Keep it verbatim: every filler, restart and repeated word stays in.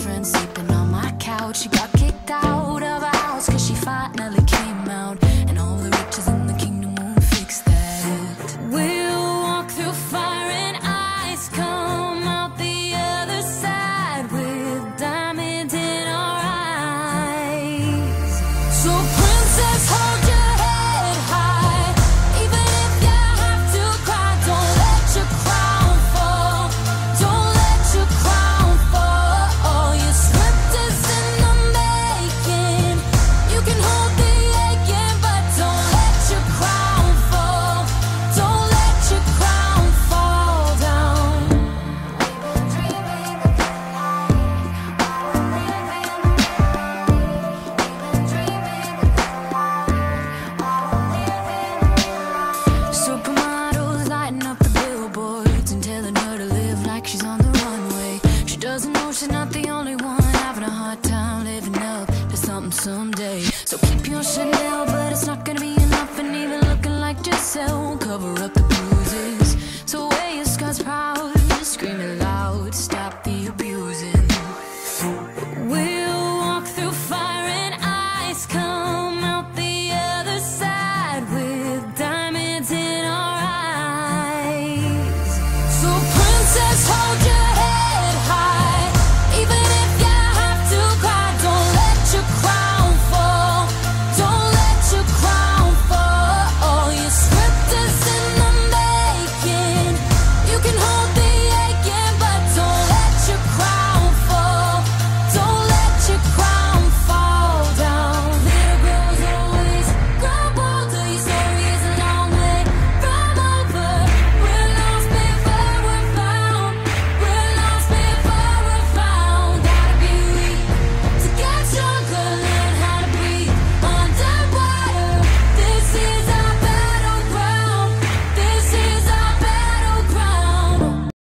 boyfriend sleeping on my couch. She got kicked out of her house cause she finally came out, and all the riches in the kingdom won't fix that. We'll walk through fire and ice, come out the other side with diamonds in our eyes. So princess, hold your head high, even if you have to cry. Don't let your crown fall, don't let your crown fall. Your script is in the making, you can hold the aching, but don't let your crown fall, don't let your crown fall down. We've been dreaming of the light, while we're living the night. We've been dreaming of the light, while we're living the night. Supermodels lighting up the billboards and telling her to live like she's on the runway. She doesn't know she's not the only one having a hard time living up to something someday. So keep your Chanel, but it's not gonna be enough, and even looking like Giselle won't cover up